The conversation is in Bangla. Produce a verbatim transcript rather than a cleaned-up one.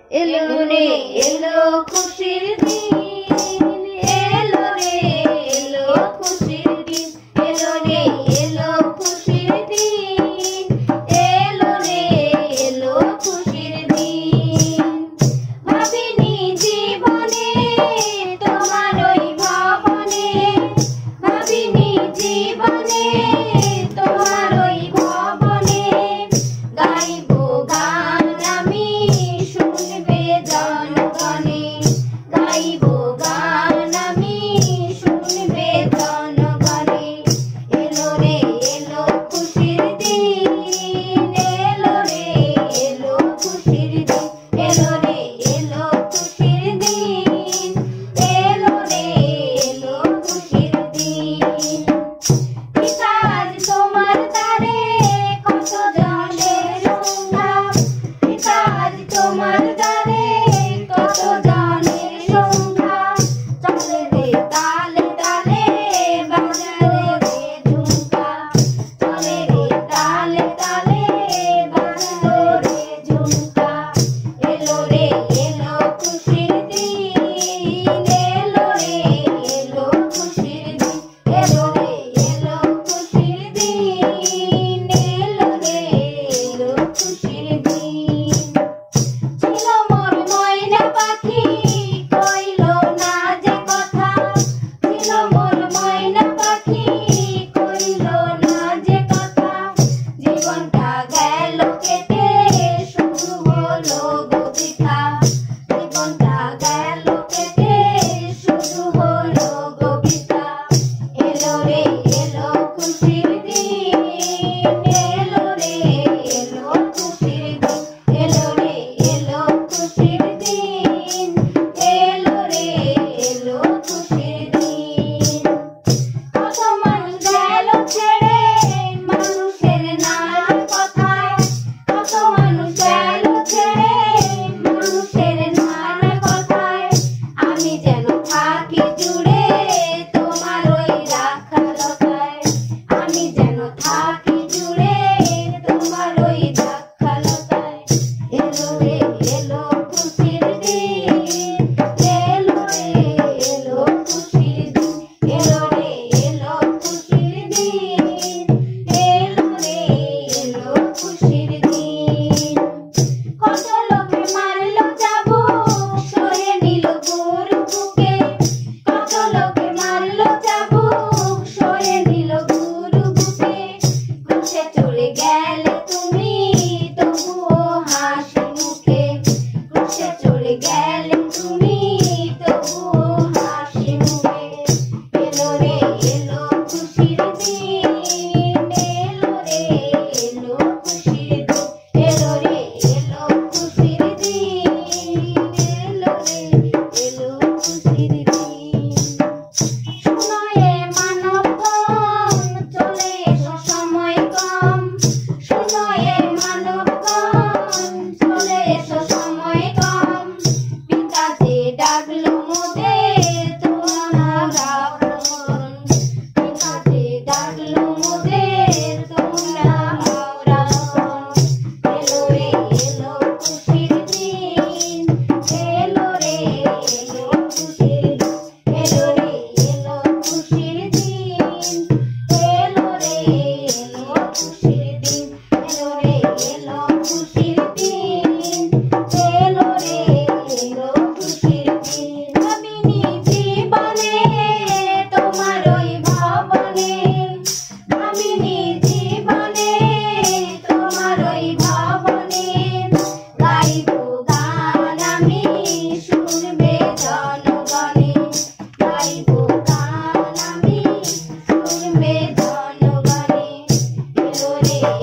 এলো রে এলো খুশির দিন, এলো রে এলো খুশির দিন, এলো রে এলো খুশির দিন, এলো রে এলো খুশির দিন। ভাবিনি জীবনে তোমার ওই ভবনে, ভাবিনি জীবনে তোমার ওই ভবনে, গাইব গান আমি শুনবে জনগণে, গাইব গান আমি শুনবে জনগণে। এলো রে এলো খুশির দিন, এলো রে এলো খুশির দিন, এলো রে এলো খুশির দিন, এলো রে এলো খুশির দিন। পিতাজ তোমার দ্বারে কত জনের সংখ্যা, পিতাজ তোমার দ্বারে কত জনের সংখ্যা, চলে রে তালে তালে বাজারে রে ঝুমকা, চলে রে তালে তালে বাজারে রে ঝুমকা। এলো রে এলো খুশির দিন, এলো রে এলো খুশির দিন, এলো রে এলো খুশির দিন, এলো রে এলো খুশির দিন। ছিল মোর ময়না পাখি কইল না যে কথা, ছিল মোর ময়না পাখি কইল না যে কথা, জীবনটা গেল কেটে শুরু হলো কবিতা, জীবনটা গেল কেটে শুরু হলো কবিতা। এলো রে এলো খুশির দিন, এলো রে এলো খুশির দিন, এলো রে এলো খুশির দিন, এলো রে এলো খুশির দিন। কত মানুষ গেল ছেড়ে মানুষের নানা কথায়, কত মানুষ গেল ছেড়ে মানুষের নানা কথায়, আমি যেন থাকি জুড়ে তোমার ওই রাখালতায়, আমি যেন থাকি জুড়ে তোমার ওই রাখালতায়। এলো রে এলো খুশির দিন, এলো রে এলো খুশির দিন, এলো রে এলো খুশির দিন, এলো রে এলো খুশির দিন। কত লোকে মারলো চাবুক সয়ে নিল গরু বুকে, কত লোকে মারলো চাবুক সয়ে নিল গরু বুকে, ক্রুশে চলে গেলে তুমি তবুও হাসি মুখে, ক্রুশে চলে গেলে তুমি তবুও হাসি মুখে। এলো রে এলো খুশির দিন, এলো রে এলো খুশির দিন, এলো রে এলো খুশির দিন, এলো রে এলো খুশির দিন। শুনো এ মানবগণ চলে এসো সময় কম, শুনো এ মানবগণ চলে এসো সময় কম, পিতাজি ডাকলো মোদের তোমরা রাবণ, পিতাজি ডাকলো মোদের তোমরা রাবণ। এলো রে এলো খুশির দিন, এলো রে এলো খুশির দিন, এলো রে এলো খুশির দিন, এলো রে এলো খুশির দিন, এলো রে এলো খুশির দিন, এলো রে এলো খুশির দিন। ভাবিনি জীবনে তোমার ওই ভবনে, ভাবিনি জীবনে তোমার ওই ভবনে, গাইব গান আমি শুনবে জনগণে, গাইব গান আমি শুনবে জনগণে। এলো রে